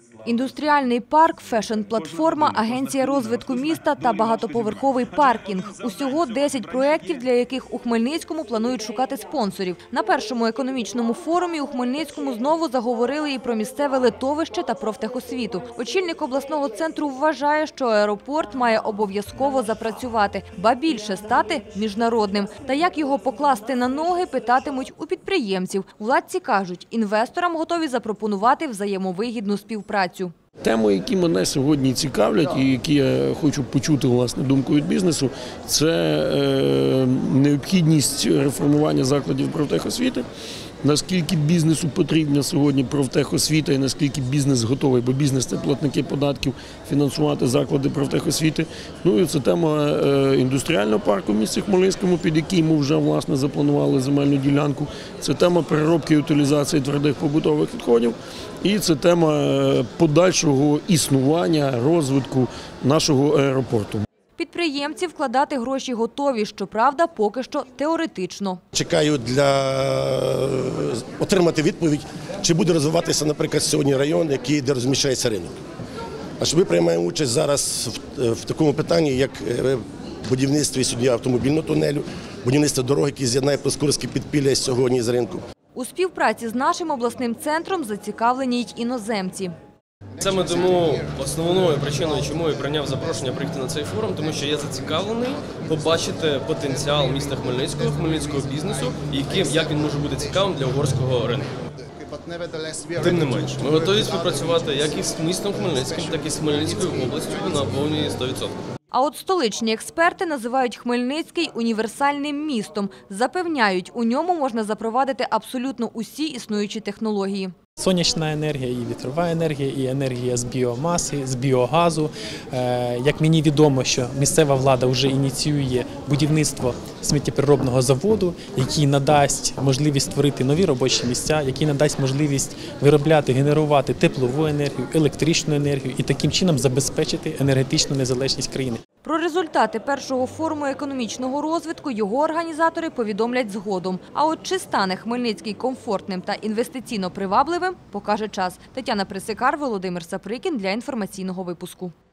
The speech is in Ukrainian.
Індустріальний парк, фешн-платформа, агенція розвитку міста та багатоповерховий паркінг. Усього 10 проєктів, для яких у Хмельницькому планують шукати спонсорів. На першому економічному форумі у Хмельницькому знову заговорили і про місцеве литовище та профтехосвіту. Очільник обласного центру вважає, що аеропорт має обов'язково запрацювати, ба більше стати міжнародним. Та як його покласти на ноги, питатимуть у підприємців. Владці кажуть, інвесторам готові запропонувати взаємовигідну співпрацю. Теми, які мене сьогодні цікавлять і які я хочу почути, власне, думку від бізнесу, це необхідність реформування закладів профтехосвіти, наскільки бізнесу потрібна сьогодні профтехосвіта і наскільки бізнес готовий, бо бізнес – це платники податків, фінансувати заклади профтехосвіти. Ну і це тема індустріального парку в місті Хмельницькому, під який ми вже, власне, запланували земельну ділянку. Це тема переробки і утилізації твердих побутових відходів. І це тема подальшого існування, розвитку нашого аеропорту. Підприємці вкладати гроші готові, щоправда, поки що теоретично. Чекаю отримати відповідь, чи буде розвиватися, наприклад, сьогодні район, де розміщається ринок. Адже ми приймаємо участь зараз в такому питанні, як будівництво сьогодні автомобільного тунелю, будівництво дороги, які з'єднає Проскурське підпілля сьогодні з ринком. У співпраці з нашим обласним центром зацікавлені й іноземці. Саме тому основною причиною, чому я прийняв запрошення прийти на цей форум, тому що я зацікавлений побачити потенціал міста Хмельницького, хмельницького бізнесу, як він може бути цікавим для угорського ринку. Тим не менш, ми готові співпрацювати як із містом Хмельницьким, так і з Хмельницькою областю на повні 100%. А от столичні експерти називають Хмельницький універсальним містом. Запевняють, у ньому можна запровадити абсолютно усі існуючі технології. Сонячна енергія, і вітрова енергія, і енергія з біомаси, з біогазу. Як мені відомо, що місцева влада вже ініціює будівництво сміттєпереробного заводу, який надасть можливість створити нові робочі місця, який надасть можливість виробляти, генерувати теплову енергію, електричну енергію і таким чином забезпечити енергетичну незалежність країни. Про результати першого форуму економічного розвитку його організатори повідомлять згодом. А от чи стане Хмельницький комфортним та інвестиційно привабливим, покаже час. Тетяна Присикар, Володимир Саприкін для інформаційного випуску.